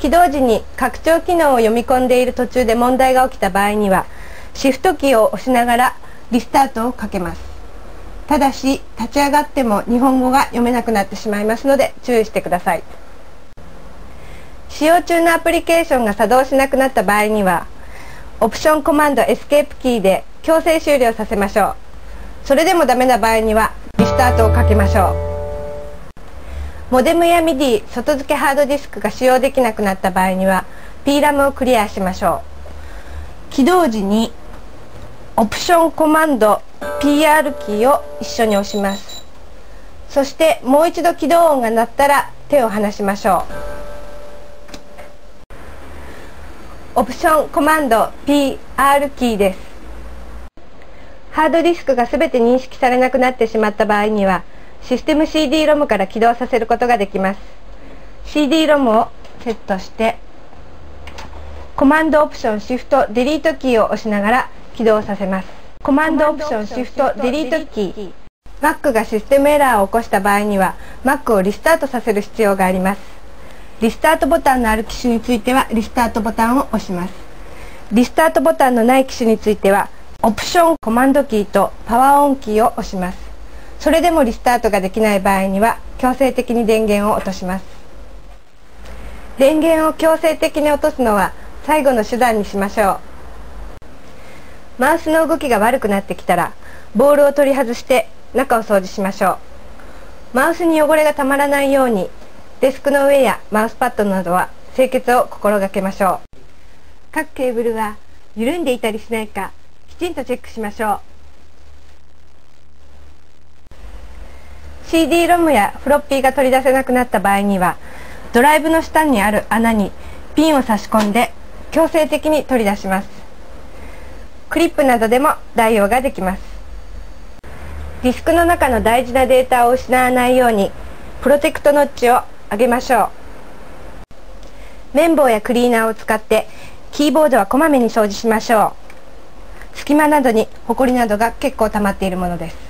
起動時に拡張機能を読み込んでいる途中で問題が起きた場合には、シフトキーを押しながらリスタートをかけます。ただし、立ち上がっても日本語が読めなくなってしまいますので注意してください。使用中のアプリケーションが作動しなくなった場合には、オプションコマンドエスケープキーで強制終了させましょう。それでもダメな場合にはリスタートをかけましょう。モデムや MIDI 外付けハードディスクが使用できなくなった場合には PRAM をクリアしましょう。起動時にオプションコマンド PR キーを一緒に押します。そしてもう一度起動音が鳴ったら手を離しましょう。オプションコマンド PR キーです。ハードディスクが全て認識されなくなってしまった場合にはシステム CD-ROM から起動させることができます。CD-ROM をセットしてコマンドオプションシフトデリートキーを押しながら起動させます。コマンドオプションシフトデリートキー。Mac がシステムエラーを起こした場合には Mac をリスタートさせる必要があります。リスタートボタンのある機種についてはリスタートボタンを押します。リスタートボタンのない機種についてはオプションコマンドキーとパワーオンキーを押します。それでもリスタートができない場合には強制的に電源を落とします。電源を強制的に落とすのは最後の手段にしましょう。マウスの動きが悪くなってきたらボールを取り外して中を掃除しましょう。マウスに汚れがたまらないようにデスクの上やマウスパッドなどは清潔を心がけましょう。各ケーブルは緩んでいたりしないかきちんとチェックしましょう。CD-ROM やフロッピーが取り出せなくなった場合にはドライブの下にある穴にピンを差し込んで強制的に取り出します。クリップなどでも代用ができます。ディスクの中の大事なデータを失わないようにプロテクトノッチを上げましょう。綿棒やクリーナーを使ってキーボードはこまめに掃除しましょう。隙間などにホコリなどが結構溜まっているものです。